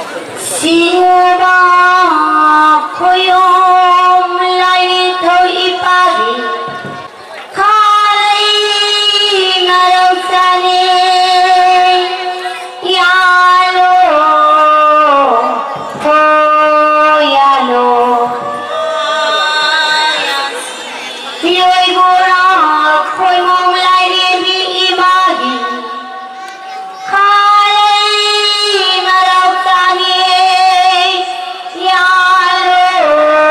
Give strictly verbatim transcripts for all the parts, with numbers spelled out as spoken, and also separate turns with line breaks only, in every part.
Sinuba koyom lai thau ipari khalai narau sane yalo oh yalo yoi gora koyom lai bi imagi khalai narau sane yalo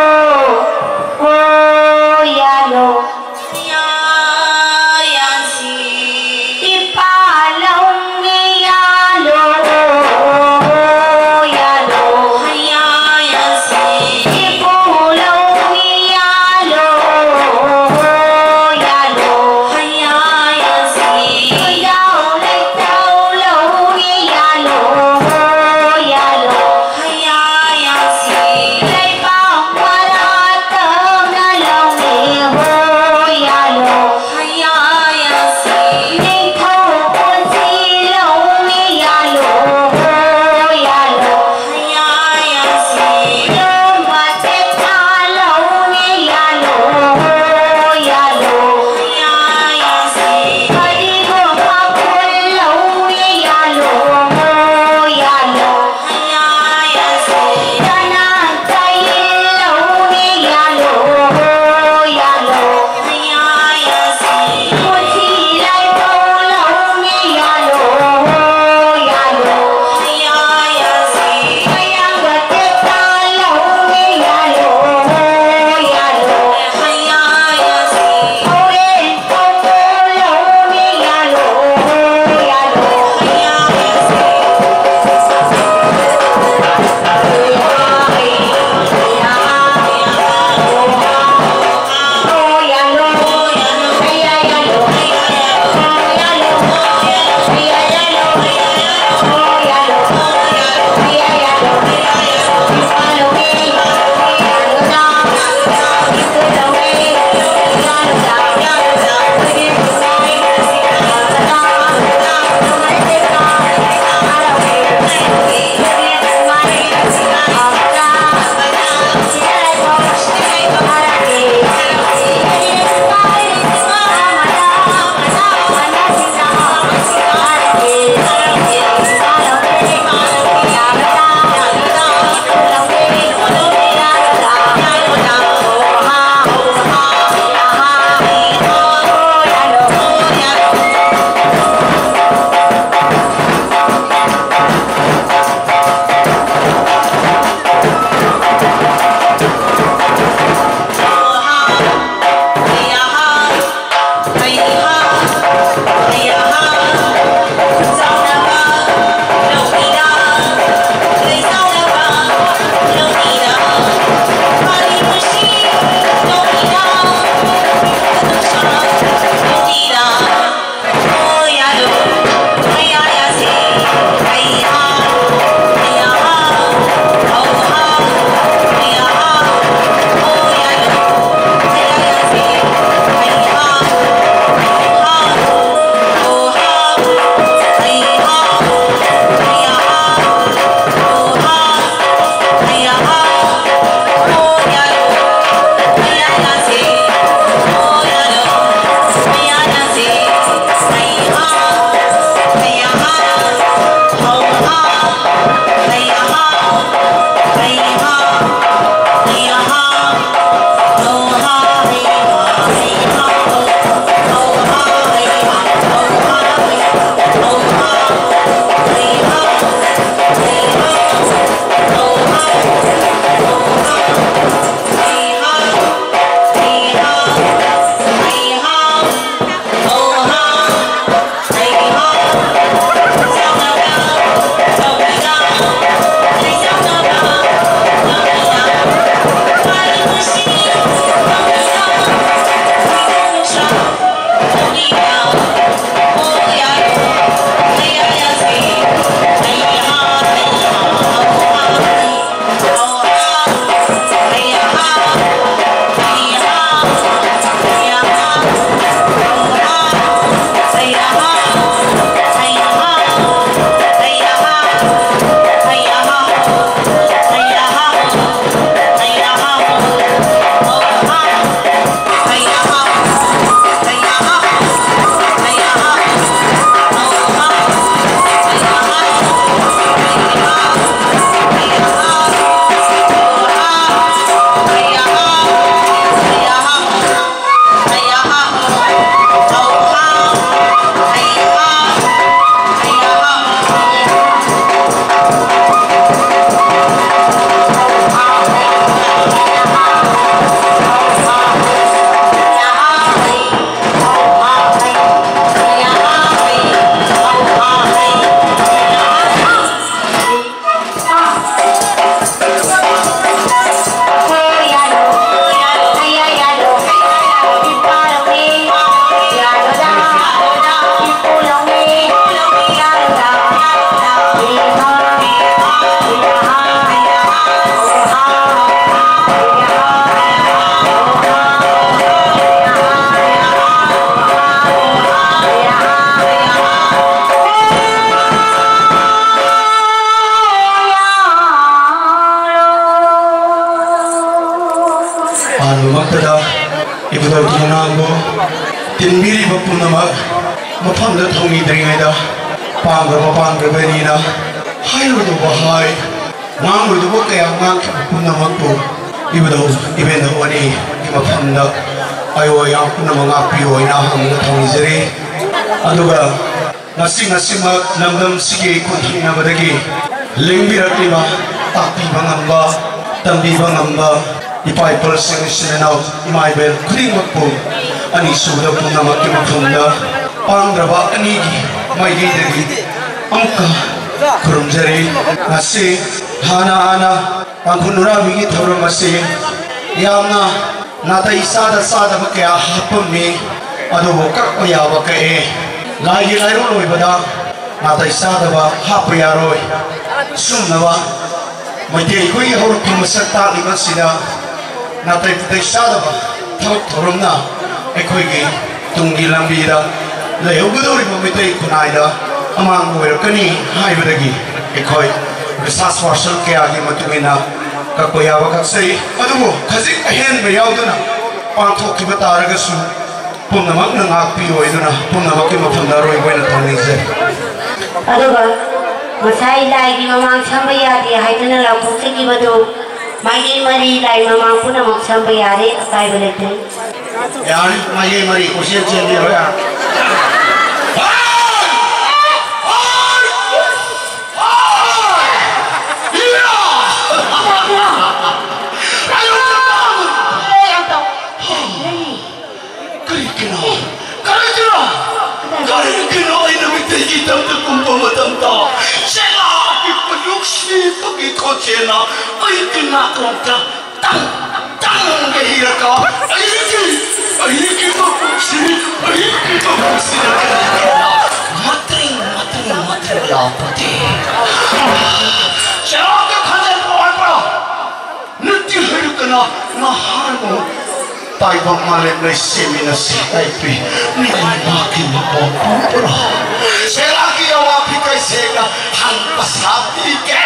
tinbiri bapunamak mafamda thongi dringayda pangraba pangrabanina hairudu bahai nangrudu bakaya ngak bapunamak ko ibado ibenda wani mafamda ayo yang punama ngakpi oina hamda thongi jare aduga ngasi ngasi mak namdam sige kunthina badagi lengbirakliba takpiba ngamba tambiba ngamba ipai persing sinanaw imaibel kudingmakpo ani suda punamak mafamda pangraba anigi maigidagi angka kurumjari ngasi hana hana Tangkhul Nurabi ki thauram ase yamna natai sada sada bakaya hapammi adubo kakpa yaba kae lai lairo loibada natai sada ba hapa yaroi sumnaba Meitei koi hauruki masak takli masida natai putai sada ba thaup thauramna ekhoigi tungi lambira layogudoriba Meitei kunaida amang oirakani haibadagi ekhoi Research Marshal kaya gi matungina kakpa yaba kaksai adubo khazik ahen me yauduna pangthokkiba taragasu pumnamak na ngakpi oiduna pumnamak ki mafamda roiboina thongningse
aduga masai lai gi mamang samba yade haiduna laukhoksagi badu mai mari lai mamang punamak samba yade akai balete
yani mai mari osian chen hoya Chena, ay kinakonta, tang, tang gehiraka, ay ki, ay ki mapuksi, ay ki mapuksi na matring, matring, matring yapati. Chena ka khane pawan pa, nuti hirukana naharmo, taibang malem na semina si taipi, ni maki mapapura. Chena ki awapi kay sega, hang pasabi ke.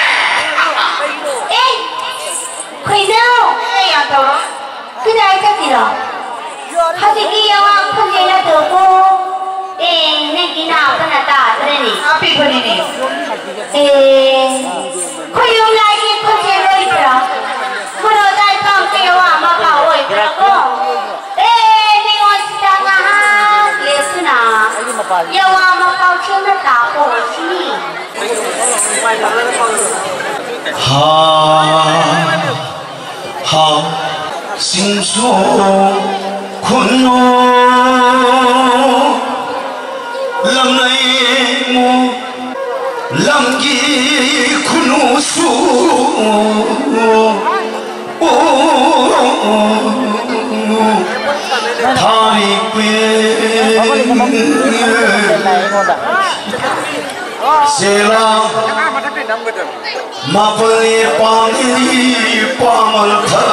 Khoi đâu? Ai à tao đó? Cái này cái gì đó? Hai cái kia mà không thấy là được cô. Ê, nên cái nào cái nào ta cái này? À, bị cái này. Ê, khoi dùng lại cái không thấy rồi đó. Khoi đâu tại sao cái mà bảo rồi đó cô? Ê, nên ngồi xa nga ha, liệt cái nào? Yêu mà bảo chuyện nó ta cô gì?
Ha ha sinh số khôn nô làm này mu làm gì khôn nô su thari quên sela mapali pangini pamaltha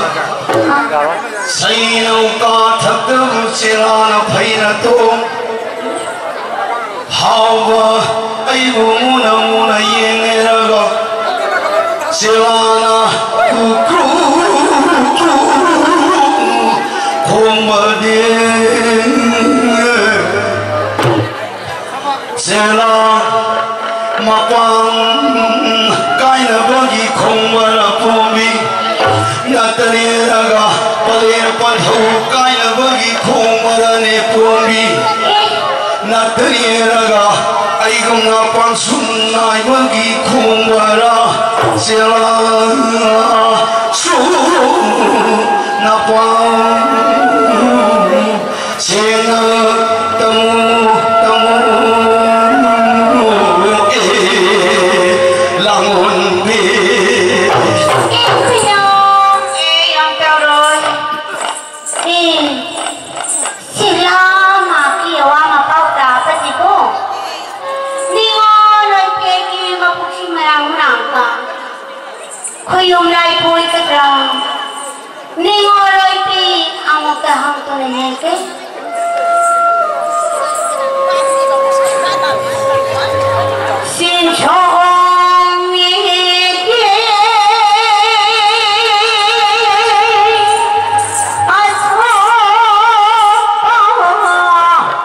sainau ka thakam sela na phaina to hawa aibu muna muna yengeraga sela na kukru khomade sela mapang kaina bagi khomara pomi nataniraga paler padhau kaina bagi khomara ne pomi nataniraga aigumna pansunai bagi khomara sela su napang sena tamu
Khuyum lai pui ka drang ni ngoroi pi amo ka ham to ne ke sin chong ye ye aswa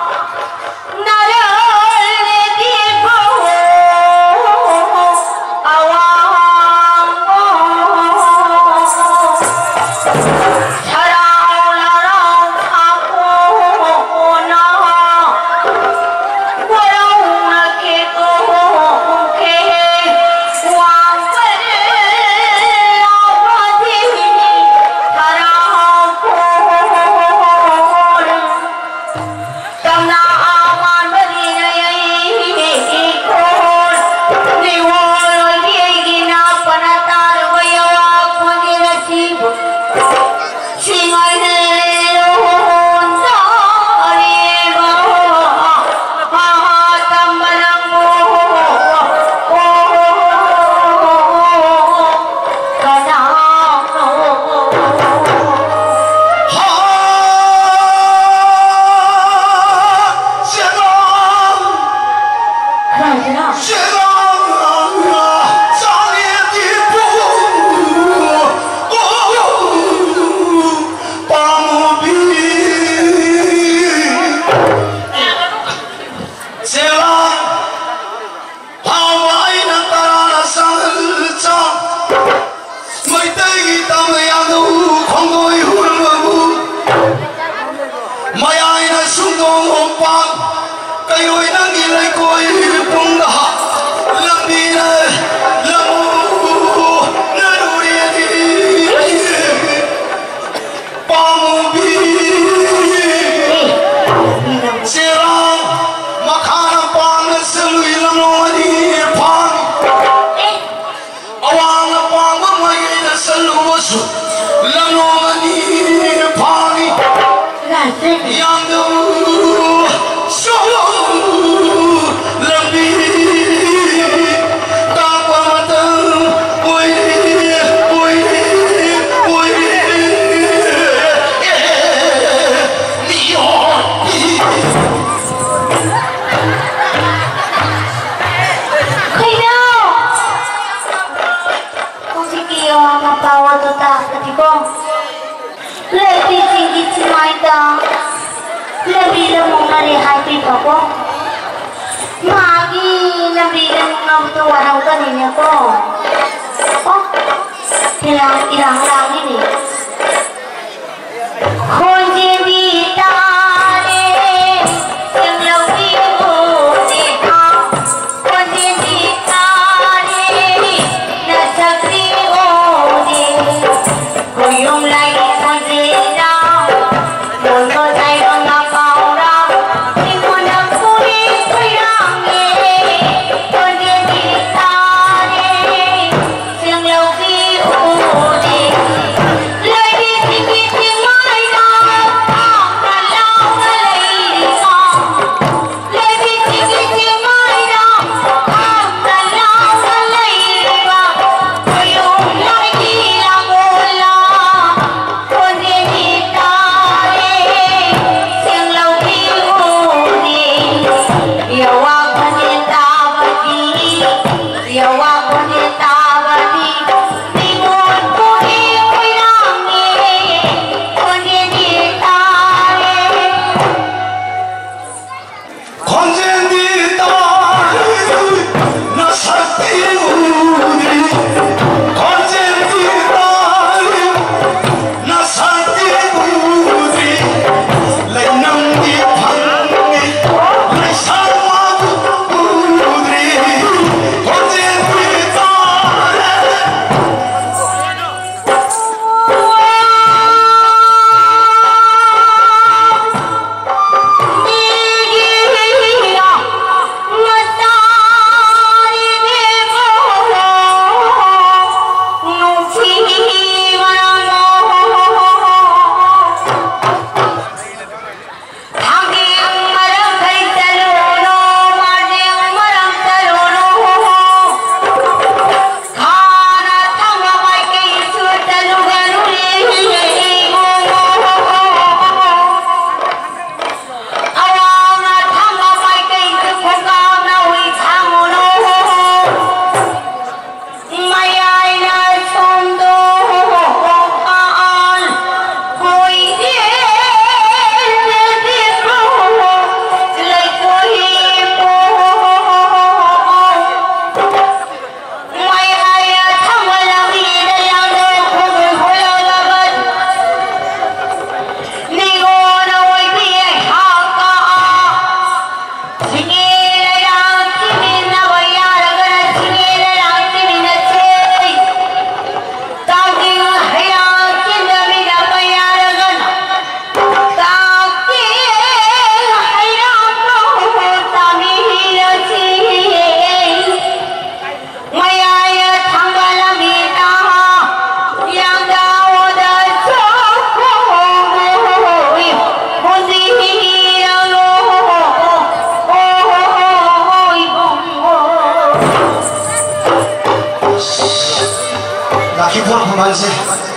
Lakhipur Khuman se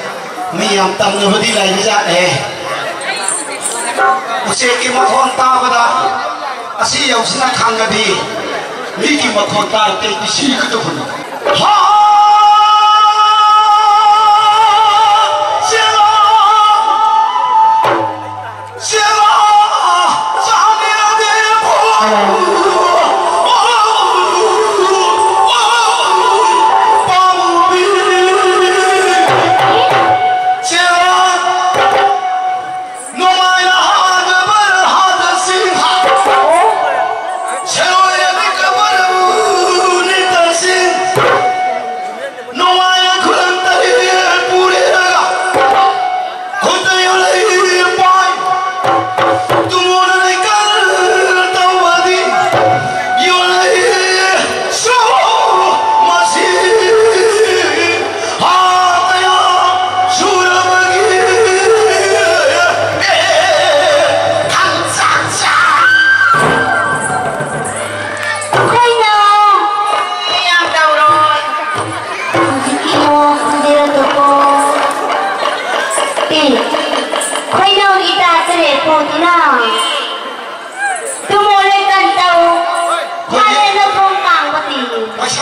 mi yang tam ne bodi lai ni ja ne use ki ma khon ta bada asi yau sina khang ga di mi ki ma khon ta te ki si ka to ha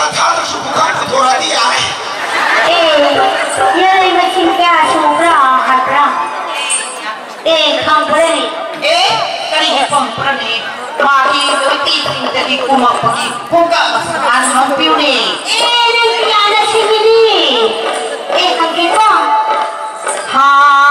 thang su ku khat thora di ai
eh ye ma chin kya su ra ha ra eh kham pare ni
eh kari he pam pare ni ma hi ti ti ti ku ma pa ki ku ka an ham piu ni
eh ne kya na sin ni eh kham ki ko ha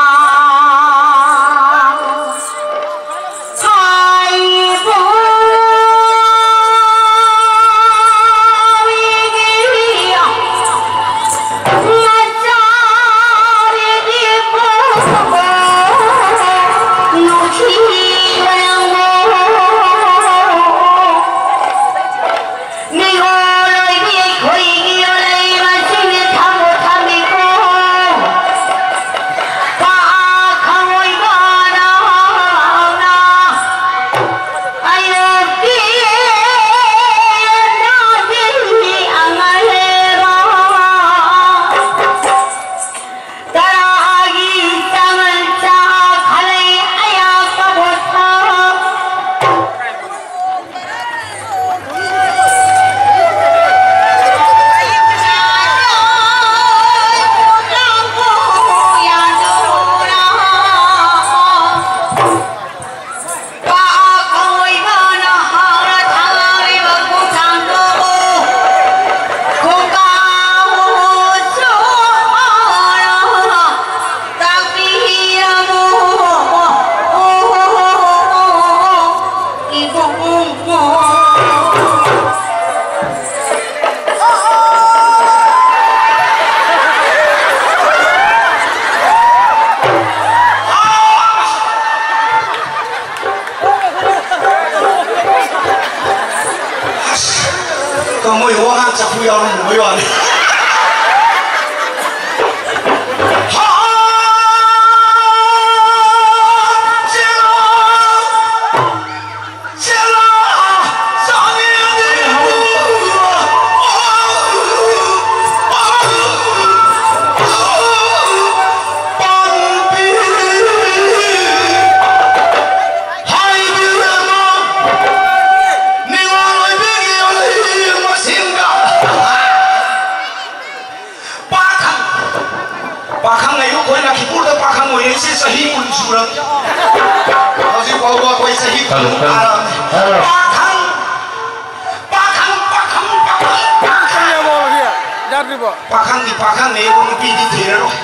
Pakhang ni pakhang ni ko pi di thira ro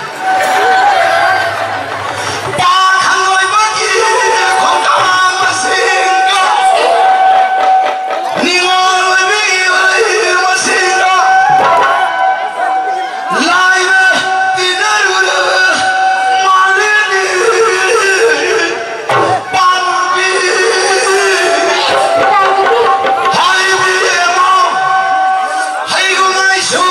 pakhang oi ba ki khong ta ma sing ka ni ngoi oi bi oi ma sing ka lai na ti na ru ma le ni pan bi hai bi ma hai go nai su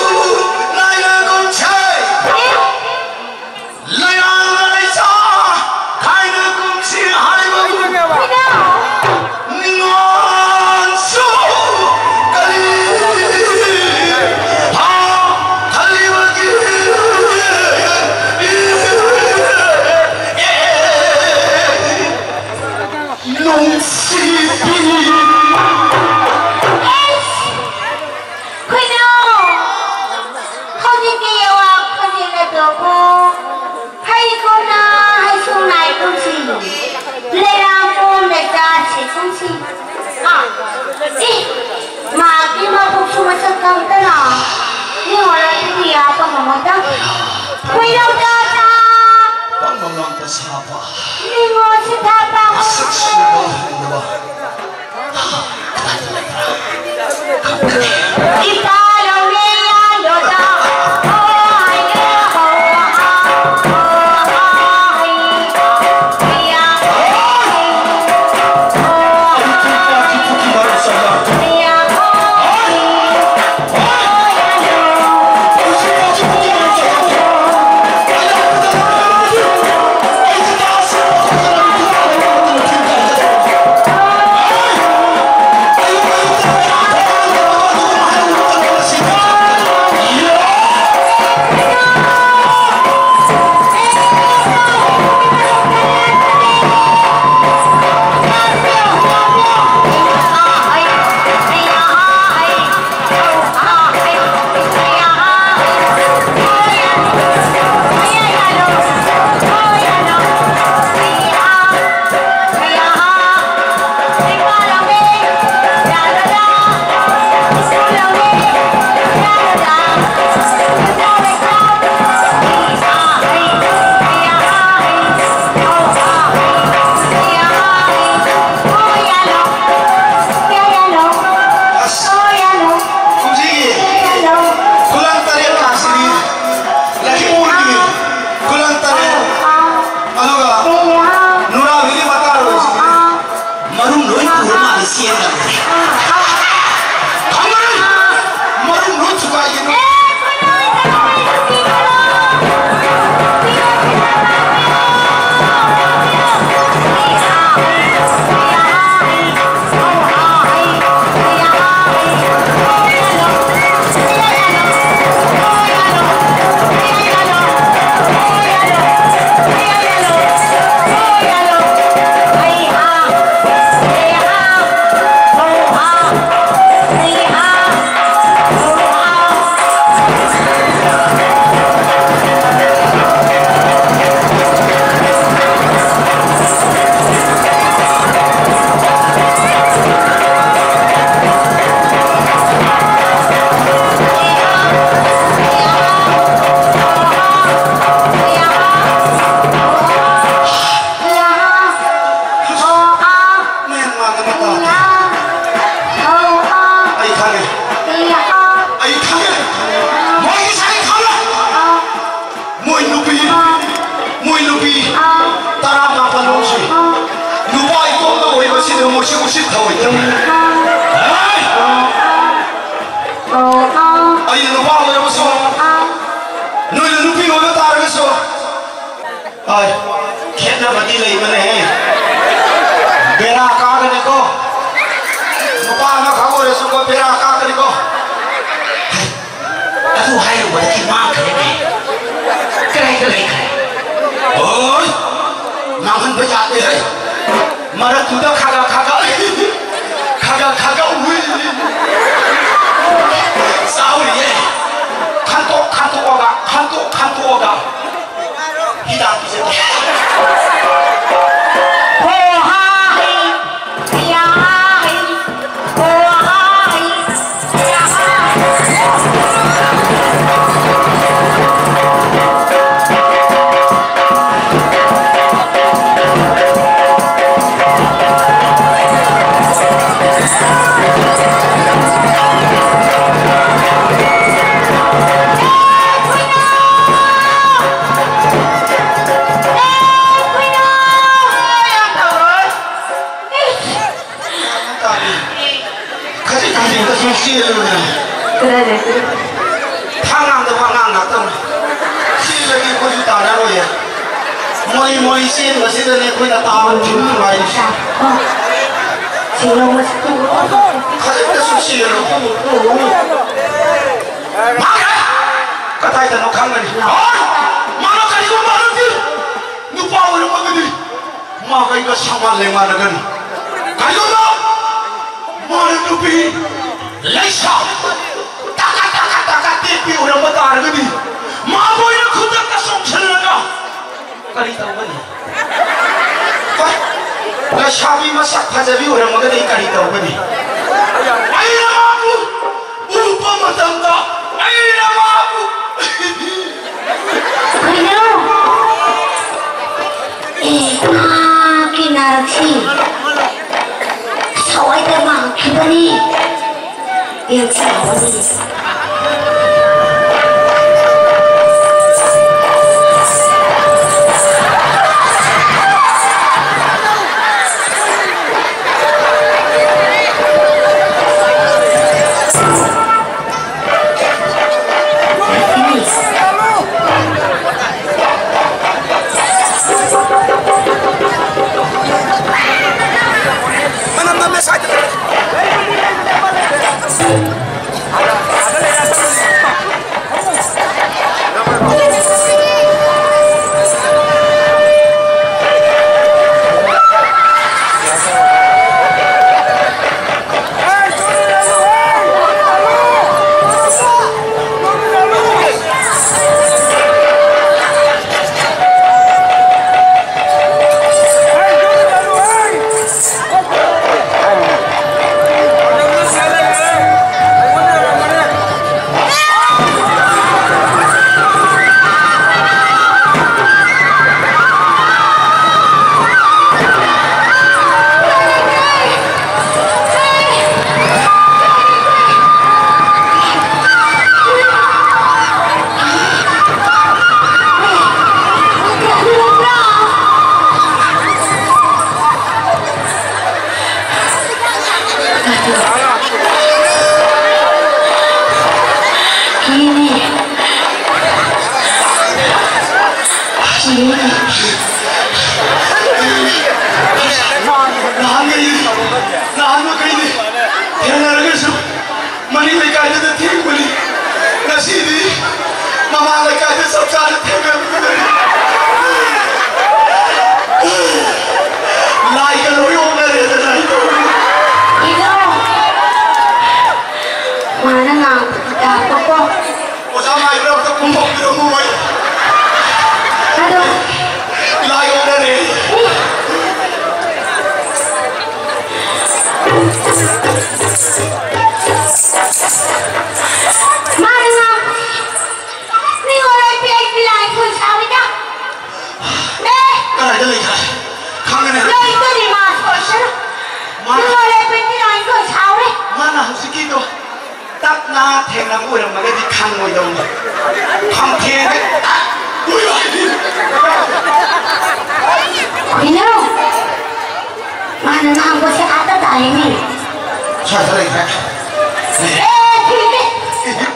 Yeah.
Ay, kaya mati lagi mana eh? Bera kah ni ko? Mapa anak kamu resu ko bera kah ni ko? Aku hai buat kimah kene ni. Kerai kerai kerai. Oh, mangan berjati eh. Mara tu dah kaga kaga, kaga kaga ui. Sawi eh. Kanto kanto oga, kanto kanto oga. Hidup bisa. Pangang tu pangang nak tahu. Sih lagi kau juta dah loh ya. Moi moi sih masih dah ni kau dah tahu cuma lagi. Sih lo masih tu. Kalau kita susi lo. Mana? Kata itu nak kangen. Mana kali kau mana tu? Nupa orang mana tu? Maka itu sama lema dengan. Kali kau nak? Mana tu pi? Laisa. Tapi orang betar gini, mahu yang kuda kasong celana, kali tahu ni. Kau, dah syabi masak kajabi orang mengenai kali tahu ni. Ayah mahu, upa macam dah, ayah mahu.
Ayah, eh, ah, kinarasi, sawai termang kibani, yang sawai ni.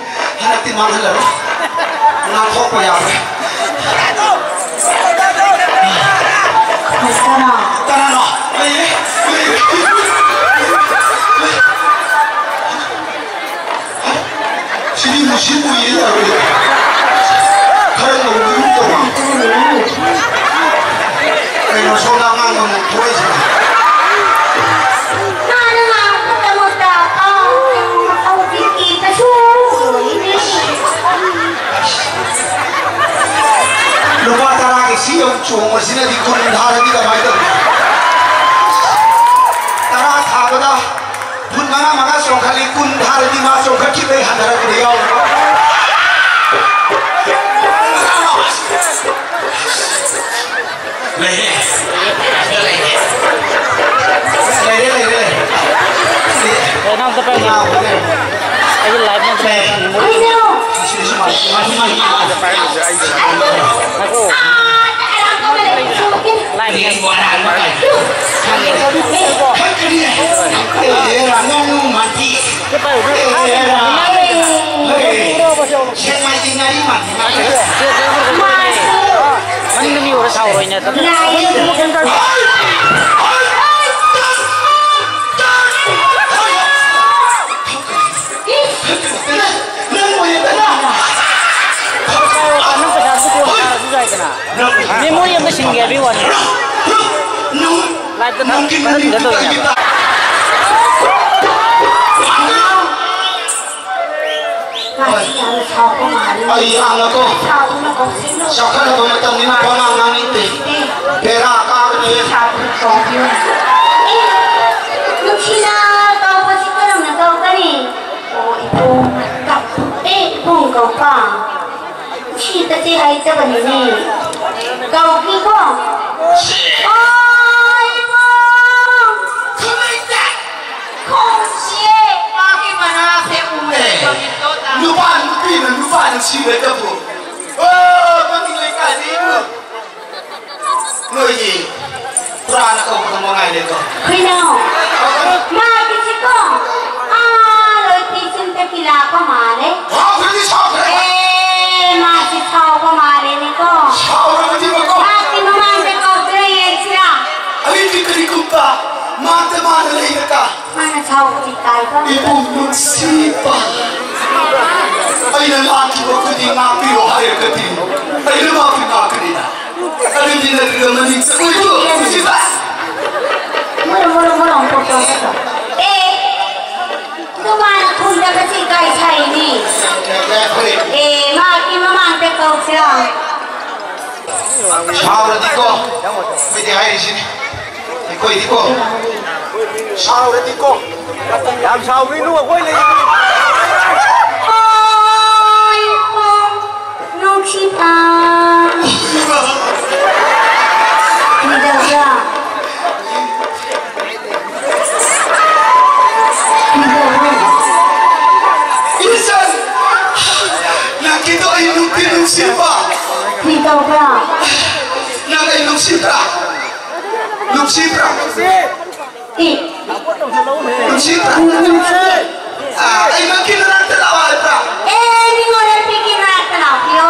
Hati mana lalu, nak kau payah. 친구이야. 그런 거 운동아. 그냥 소나만 거는 보이지. lupa tarake siyong chungo sina di kunin haradi ka mai dam tara thabada pun mana maga so khali kun haradi ma so khaki be hadara ko yaw le le le le le eh nam tapai na ai live na tapai ai no
Memori yang mesti everyone. Like the number the door.
Ay anak ko. Saka na bumatang ni panganganin te. Pera ka ni.
Lúc khi nào tao có xin cái đồng là tao cái gì? Ôi bông cặp ê bông cầu cả. Chỉ ta chỉ hay cho cái này. Cầu kia không? Ôi bông.
Không ai ta.
Không xie.
Ba cái mà na sẽ uống để cho những tốt ta.
Lu ba lu pi lu lu ba lu chi le ta bu. Ơ, con đi lấy cái gì nữa? Người gì? Ra nó không có ngai được không?
Khi nào? Mà cái gì không? À, rồi thì xin ta kỳ lạ có mà đấy.
Sao thế đi sao thế?
Ê, mà chị sao có mà đấy này con.
Sao rồi đi mà con?
Mà chị mà mang cái con cái này chứ à?
Ai đi cái đi cũng ta. Mà te mà nó lấy được cả.
Mà nó sao chị tài con.
Ibu musiba. Ai là làm gì mà cứ đi ngáp đi vào hai cái gì? Ai là mà phải ngáp cái gì nào? Ai đi là cái mà đi ôi trời musiba.
Moro moro moro một chút chút. Ê, tôi mà nó không ra cái gì cái thầy đi. Ê, mà chị mà mang cái câu chứ à?
Sao rồi đi cô? Bây giờ hay gì? Đi quay đi cô. Sao rồi đi cô? Làm sao đi luôn quay lên.
Ôi, không, nó chỉ ta. Đi đâu ra? Đi đâu ra?
Insan, nakita ay nung pinusipa.
Đi đâu ra?
Nakay nung sipra. Nung sipra.
Đi.
Nung sipra. Ah, ay nung kinalang talawa pra.
Ê, đi ngồi lên phía kia ra cái nào kìa.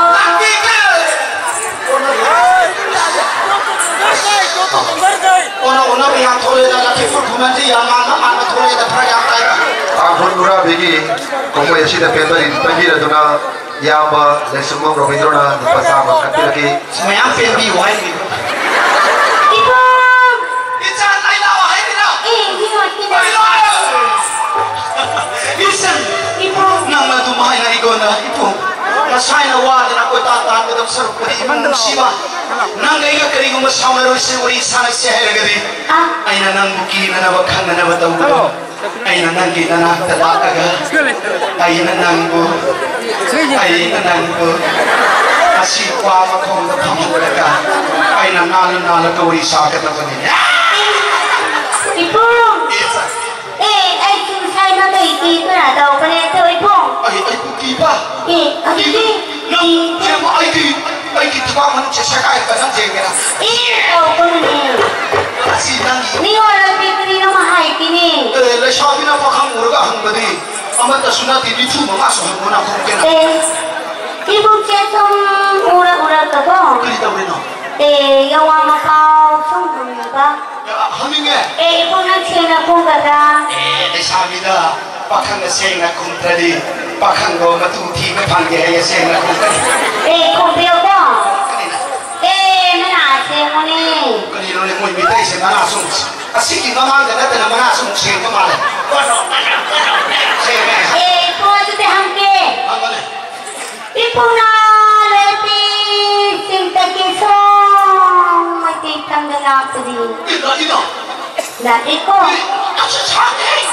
Una-una pihak thole da Lakhipur Khuman ji yang mana mana thole da phra yang tai.
Tangkhul Nurabi ki komo yasi da pendo di panji da duna yamba lesumong robindrona di pasama kapilaki.
Semayang pendi wai ni.
Đi con.
Insan lai lawa hai ni na.
Ê, đi ngồi kia
Ai
ra.
lawa. Insan.
Đi con.
Nang ma tumai na igon na ipo. Nasai na wa da ko ta ta da sar ko di man siba. Nang ai ga kari gum sauna ro se ori sana se hai ga di.
À.
Ai na nang buki na na ba khang na ba tau ko. Ai na nang ki na na ta ba ka ga. Ai na nang bu. Ai na nang bu. Asi kwa ma khong da kham ga ka. Ai na na na na ko ori sa ka ta ba ni.
Đi con. Ê, anh chú sai nó đầy kỳ tôi là đầu con này thôi con.
Ai ai buki ba.
Ê, ở đi đi.
Nang je ma ai ki ai ki thwa man che sa kai ka nang je ga.
Ê, đầu con này.
Asi nang
Đi ngồi lên phía kia đi nó mà hay kỳ nè.
eh le sha bina pa khang ur ga hang ba di. Ama ta suna ti bi thu ma ma so hang na khong ke na.
Ê, đi buông xe xong ura ura cả con.
Kali ta bre no.
Ê, yêu hoa mà cao xong thằng người ta.
Ya haming e.
Ê, con đang xe là con cả ta.
Eh le sha bina pa khang na se na kum tra di. Pakhangba matu thi me phang ge ya se na ko
eh ko bio ko eh mana se mo ni
ko ni no le mo mi tai se mana sum asi ki mama ga na ta mana sum se ko ma le ko no se me
eh ko tu te ham ke
amale
ipuna le ti cinta ke so mati tangga tu di
ino ino
na iko
acha cha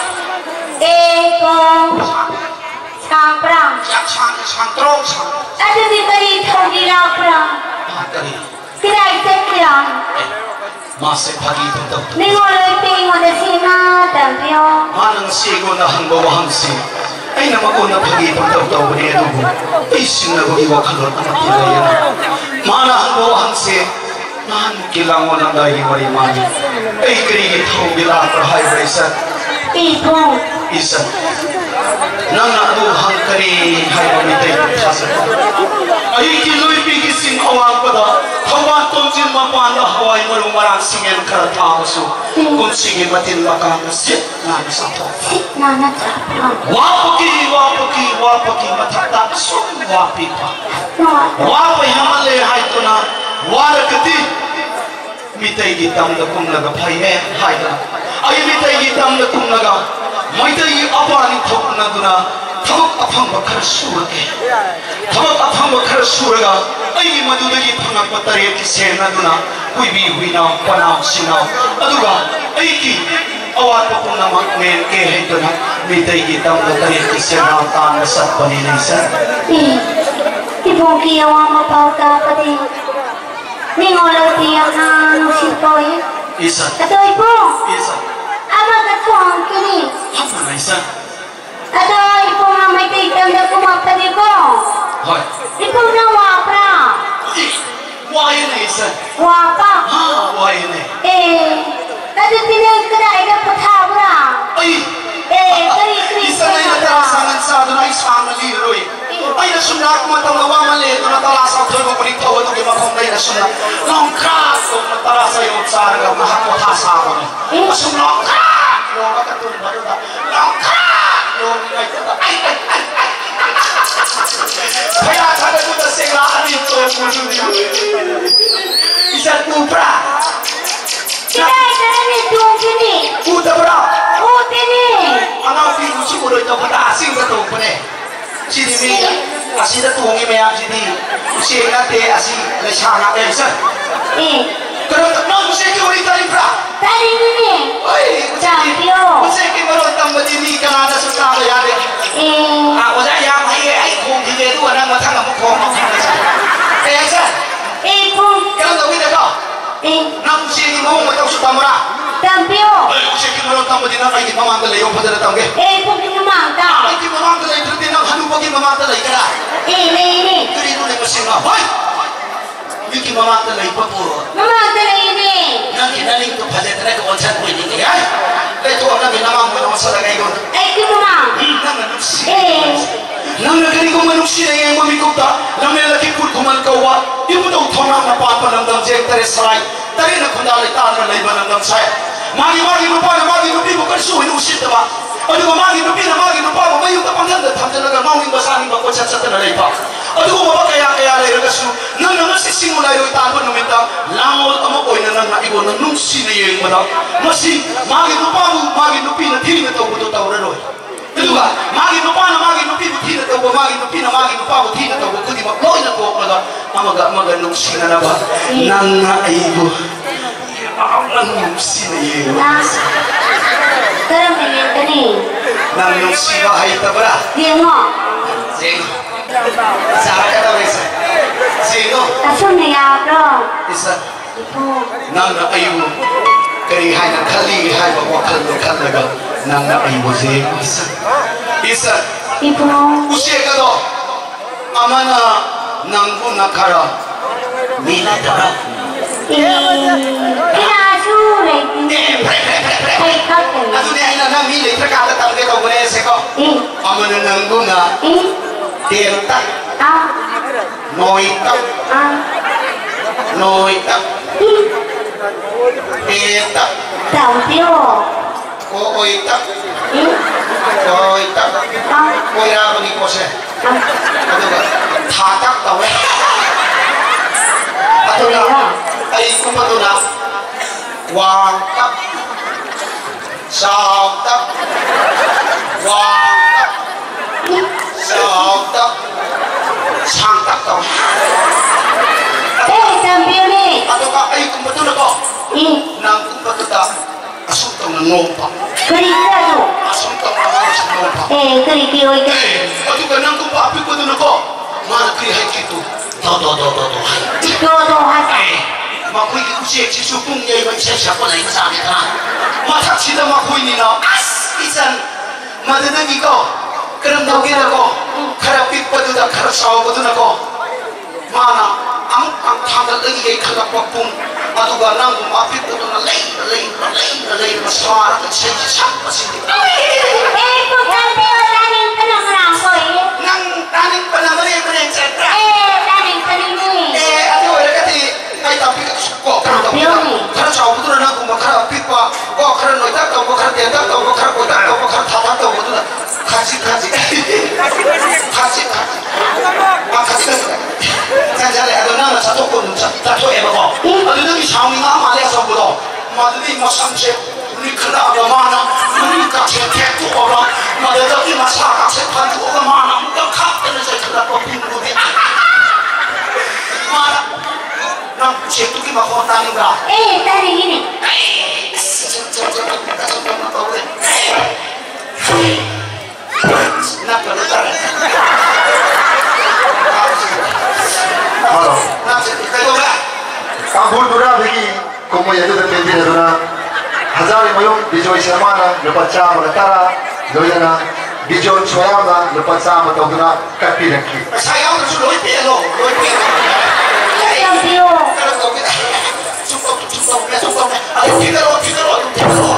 eh ko sang perang
ya chang chang tro chang
ada di bari thogi la perang
ha kari
kirai se perang
ma se phagi tu to
ni ngole ti ngole sima tampio
manang si go na hang bo hang si ai na ma ko na phagi tu to to ne du ai sin na go i wa khalo ta ma ti la ya mana hang bo hang si man kilang mo na dai wari mani ai kri gi thong bila pra hai bai sa
ipo
isa nang na du hang kari hai ba mi tai tha sa ai ki loi pi ki sing awang pa da thawan ton jin ma pa na hawai maru marang singen khar tha su kun singin matin maka na sit na sa tho
na na cha
wa paki wa paki wa paki mathata sum wa pi pa wa pa hamale hai to na wa rakati mi tai gi tam da kum na ga phai he hai da ai mi tai gi tam da kum na ga Meitei apani thok na duna thabak aphangba khar surake thabak aphangba khar suraga ai madudagi phangak patare ki sena duna huibi huina pana sina aduga ai ki awat puna mak men ke hetuna Meitei gi tam da tare ki sena tan sat pani nei sa
i ipo ki awa ma pau ta pati ni ngolo ti ana no si toy
isa
ato ipo
isa
ama ka tuang kini
apa nei sa
ato ipo ma Meitei tanda ko ma pati ko
hoi
ipo na wa pra
wa ye nei sa
wa pa
ha wa ye nei
eh tadi tinai kedai da patha bra
ai
eh kari kri
isa na ina tara sangan sa duna isang na liroi ay na sunak mo tang nawa mali duna tala sa thol ko kuning tawa to gima kong na sunak long kras ko tara sa yung tsara ga mahako hasa ko ni asum long kras yo makatun ba do long kras yo ay ay ay kaya kada ko ta sila ani to mo isa kupra
kedai kada ni tuang kini
puta bra
oh tini
ana fi uchi mo do ta pada asing ka to pare sini mi asih dah tuangi meyang sini usia nak te asih lesha nak te sah
eh
kalau tak nak usia kita boleh tarik berapa
tadi ni
oi
Champion.
usia kita baru tambah ini kan ada suka ada ya deh
eh
ah usia yang hai hai kong tiga tu orang macam apa kong eh sah
eh pun
kalau tak boleh tak
eh
nak usia ini mau macam suka murah
Champion.
oi usia kita baru tambah ini nak lagi mama tu leo pada datang ke
eh pun kita mangta
lagi mama tu lagi terus nak halu bagi mama tu lagi kena
eh ni ni
Kiri dulu mesin lah, boy. Yuki mama tu lagi papur.
mama tadi ni
Nanti nanti tu pada terus ke onset boy ni ya. Lepas tu orang ni nama mana masalah kaya gini.
eh kita mang
Nama nusi.
eh
Nama kini kau manusia yang kami kau tak. Nama Lakhipur Khuman kau wa. Eputhou Thongnang Haraoba nandang jek teres sarai. Tari nak kundalai tanah lagi nandang saya. Magi magi lupa magi lupa bukan suhu usit apa. Aduh magi lupa magi lupa mayu kapang nanda thamjan naga mau ing basani bako chat chat na lay pa. Aduh mama kaya kaya lay rasu. Nang nang si simulay ro tanban numita. Langol amo koy na nang naigo na nung sinayeng mada. Masi magi lupa magi lupa na thili na tawbo tawra roy. Aduh ka magi lupa na magi lupa thili na tawbo magi lupa na magi lupa thili na tawbo kudi makloy na ko mada. Amaga amaga nung sinana ba. Nang naigo. Nang sinayeng.
nah terang ni tadi
Nang nung sibahay tabra.
dia ngok
Sino? Sarah ka daw isa. Sino?
asal ni ako
Isa.
ipo
Nang na ayo. Kaya hay na kali hay magwakal no kalaga. Nang na ayo si isa. Isa.
ipo
Usiya ka do. Ama na nang unakara. Mila tabra.
kinasure
Eh, pre pre pre pre.
ay kakay
Ano niya ina na mila itrakata talaga daw muna ese ko.
eh
Ama na nang guna.
eh
Delta.
ah
Noita.
ah
Noita.
eh
Delta.
Champion.
Ooita.
eh
Oi, tak. Koi ra bagi kose. Aduh, thatak tau eh. Aduh, ai kuma tu na. Wang tak. Sao tak. Wang tak. Sao tak. Sang tak tau.
Eh, sambil ni.
Aduh, ai kuma tu na ko.
Eh,
Nang kuma tu tak. Asum tau na Nongpok.
kerja tu.
Asum tau na Nongpok.
Eh, kerja oi ke.
Aduh, kanang kuma api ko tu na ko. Mana kri hai kitu. Tau tau tau tau tau.
Do do hasa.
Makui ki usia ki supung nyai ba isa siapa lai masa ni kana. Mata cida makui ni na. As isan. Madana ki ko. Kerang tau ki na ko. Kara pip pa tu da kara saw pa tu na ko. Mana ang ang tanggal lagi kay kara papung. Atu ba nang ko mapip ko tu na lai lai lai lai masara ka sai sak pasin.
Eh, bukan dia taning kenang kenang ko eh.
Nang taning panamari pa ni setra.
Eh, taning taning ni.
Eh, atu ora ka ti ai tapi ka suko kara tau. Kara saw pa tu na ko makara pip pa. Ko kara noi tak tau ko kara dia tak tau ko kara ko tak tau ko kara tha tau ko tu na. Kasi kasi. Kasi kasi. Ah kasi kasi. Jangan ada nama satu pun satu eba ko. Ada lagi sami nama dia satu tu. Madri masam se ni kena ada mana, ni kasih tu orang. Madri lagi masalah kasih pantu orang mana. Muka kap kena saya kena kopingu dia. Mana? Nang siapa tu kita kau tanya berapa?
Eh, taning ini.
Nak perlu tarik. Halo. Nak kita berapa? Tangkhul Nurabi como ya tu también tiene una hazar y mayom bijo islamana lepas cah mengetara loyana bijo soyama lepas cah mentau tuna kaki lagi. Saya orang sudah loy pelo, loy pelo.
Sambil.
Kalau kau kita cukup cukup cukup, ayo kita lo kita lo kita lo.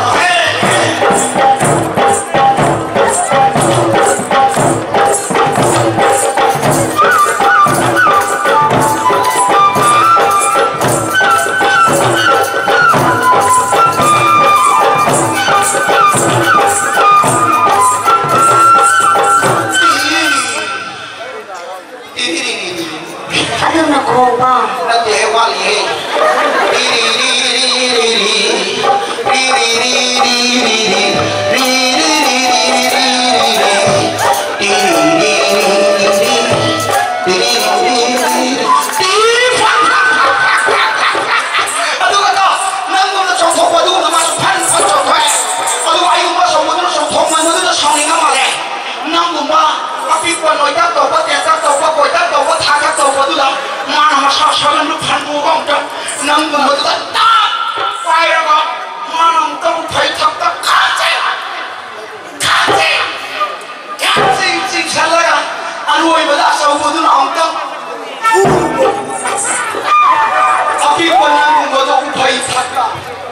Aduh nak koba.
Nanti hewan ini. Aduh kata, nanggu nak contoh padu nama pan contoh eh. Aduh ayu mas awak tu contoh mana tu dah sahling apa leh. Nanggu mah, api pun noi tak tahu, tak tak tahu, koi tak tahu, tak tak tahu padu dah. Mana masa sahaja lu pan buang tu, nanggu mah tu tak fire apa. Mana tu fire tak tak kaca, kaca, kaca sih salah ya. Aduh ibu dah sahaja padu nak tu. Api pun nanggu mah tu fire tak tak.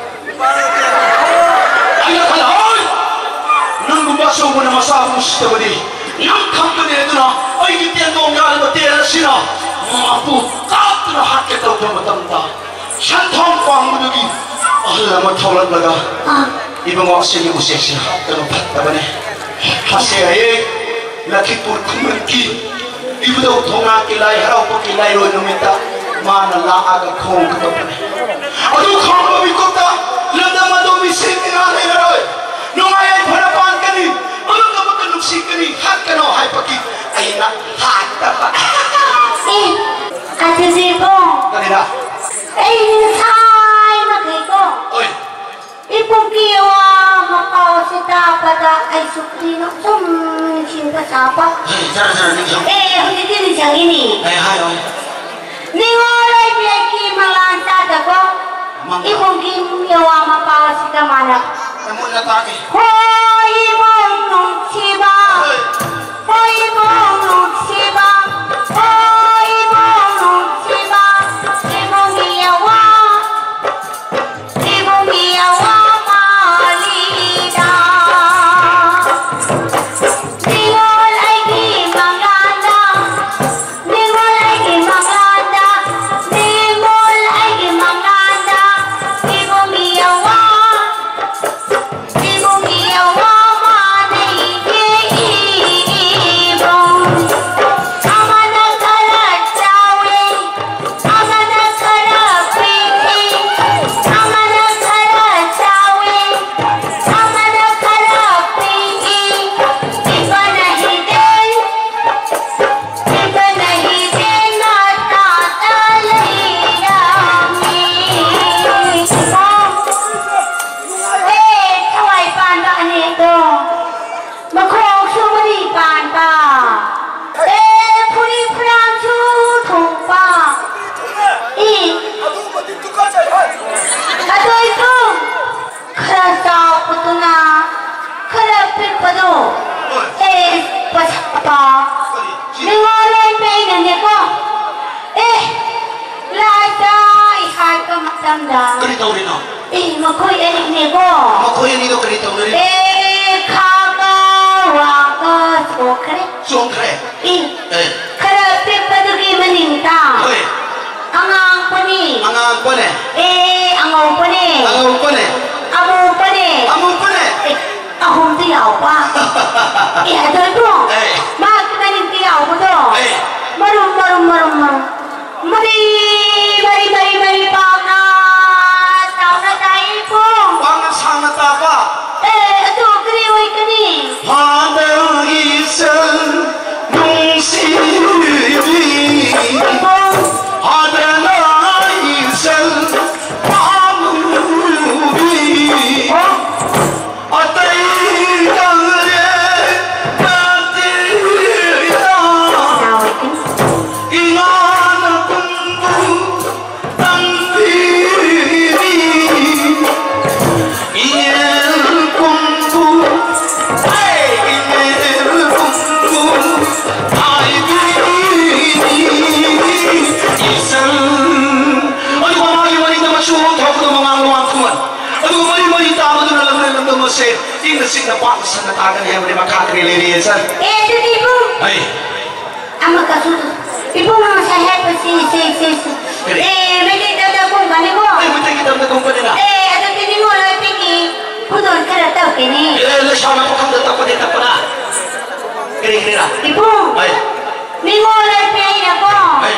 Ayah kalau nanggu basuh pun masa mesti beri. Nang company itu na, ay kita nong ngal betel sila. Aku kat na hak kita tu macam ta. Santong pang mudugi. Allah mataulan laga. Ibu ngok sini usia sila. Kalau patah bane. Hasil ayat Lakhipur Khuman ki. Eputhou Thongnang Lai Haraoba ki Lai roi numita. Mana la aga khong kita bane. Aduh khong babi kota. Lada madu misin ina ni roi. Nungai harapan kani. Aduh kamu kan nuksi kani. Hak kano hai paki. Ayana hak dapat.
Eh, ada siapa?
Kanina.
Eh, sai nak iko.
Oi.
Ibu kiwa makau sita pada ai sukri nak sum cinta siapa?
Hei, cara cara ni jom.
Eh, ini dia yang ini.
Hai hai oi.
Ni orang dia ki malanta tako. Ibu kiwa makau sita mana?
Kamu nak lagi.
Hoi bong nong siba. Hoi bong nong siba. Hoi bong nong siba. Ibu kiwa. Ibu kiwa malida. Ningol lagi maganda. Ningol lagi maganda. Ningol lagi maganda. Ibu kiwa. Ibu kiwa malida. matamda.
Kari tau rin no?
Eh, makoy elik ni ko.
Makoy ni do kari tau rin.
Eh, kaka waka sokre.
Sokre.
Eh.
Eh.
Kara pippadugi maninta.
Hoy.
Angang pani.
Angang pani.
Eh, angaw pani.
Angaw pani.
Amo pani.
Amo pani.
Eh, ahong tiyaw pa. Eh, adoy ko.
Eh.
Bakit manintiyaw ko to?
Eh.
Marum, marum, marum, marum. Mari, mari, mari, mari, panga. Tao na tayo po.
Panga sang na tapa.
Eh, ito, kaniway kani.
Hadang isang nung sibi. Hadang isang pamubi. Atay kang rin natira. Ingan kumbu tanbiri. Iyel kumbu. Hey, iyel kumbu. Ay biri. Isang. Ano ba mga iwanin na masyurong ako ng mga luwang kuman? Ano ba mali-mali tama doon alam na alam na masay? Ingasig na pa ako sa natagan niya di makakrililisan.
Eh, ito ibu.
Ay.
Ang magkasuto. Ibu mga sahet pa si, si, si, si. Eh, may dito kung gani mo.
Ay, buti kita na kung pa nila.
Eh, ito tini mo lang piki. Pudon ka na tao kini.
Eh, lasya na po kang datang pa dito pa na. Kiri-kiri na.
Ibu.
Ay.
Ni mo lang piyahin ako.
Ay.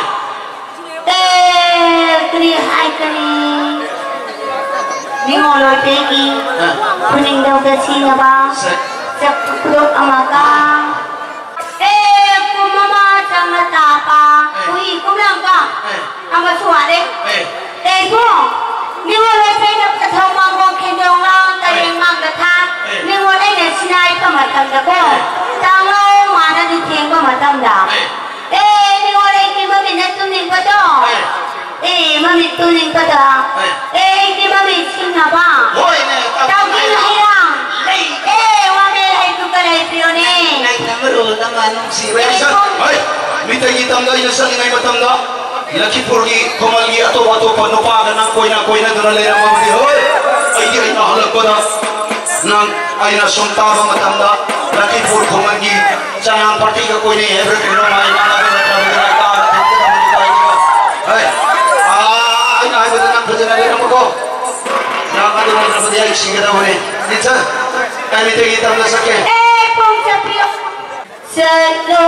Eh, kani, ay kani. Ni mo lang piki. Kuning daw kasi nga ba?
Sa.
Sa pudong amaka. Eh, kumama sa matapa. Uy, kumlang ka. Ang masuwari.
Eh.
Eh, po. Ni mo lang piyahin ako sa tawang ko kinyong lang. Taling magkata. Ni mo lang na sinay pa matanda ko. Tama mana di tiang pa matanda. Eh, ni mo lang hindi mami natuning pa to. Eh, mami tuning pa to. Eh, hindi mami singa pa.
Hoy, ne.
Tawag yung hirang. Eh, wame ay tukalay piyo ni.
Nay, namaro ng anong si Wensan. Ay, mitay kitang na inasan ingay matanda. Lakhipur Khuman ato ato panupagan ng koy na koy na doon na mga mga hoy. Ay, di ay nahalag ko na. Nang ay nasuntabang matanda. Lakhipur Khuman sa nang partiga koy ni Everett Kino ay nalaga na trabaho na ay, ay, ay, betul nak kerja nak kerja apa? Nak ada orang nak dia isi kita boleh. Kita, kami tu kita nak sakit.
Eh, pom sapiyo. Selo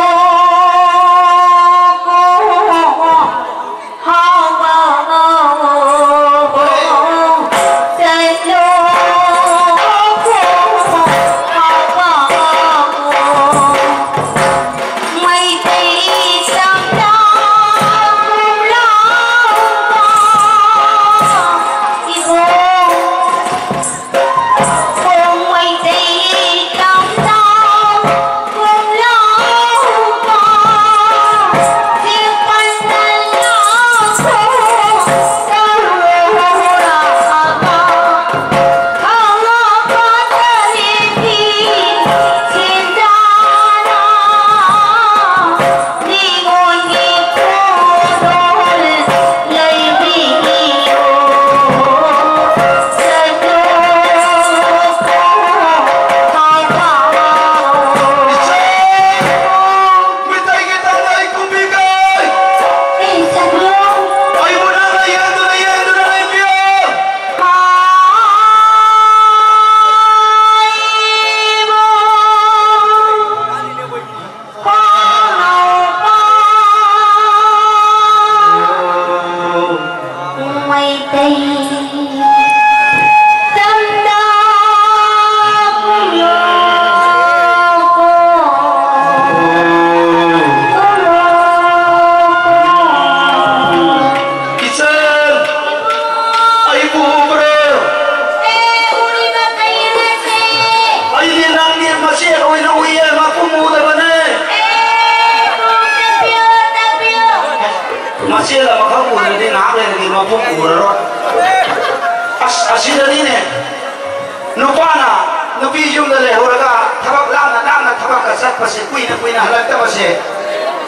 ko hawa selo ko hawa Meitei samda ibu kung Meitei samda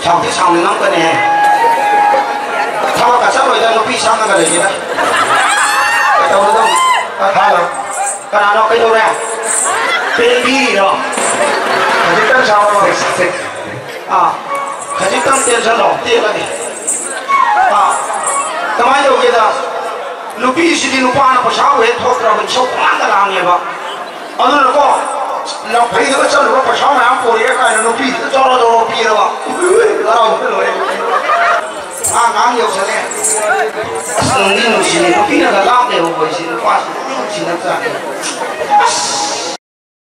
Tahu kasar, orang itu pisang agak lagi dah. Karena nó cái đâu ra bên bi đó cái tăng sao mà à cái tăng tiền sao đó tiền cái gì à cái máy đâu kia đó lúc bi sĩ đi lúc qua nó có sao hết thôi rồi mình sốc ăn cái làm gì vậy anh nói có nó phải nó cho nó có sao mà ăn phổi cái cái nó bi nó cho nó đồ bi rồi nó đâu cái rồi à ngang nhiều sao đấy sừng đi nó xí nó bi nó làm đều bởi xí nó qua xí nó ra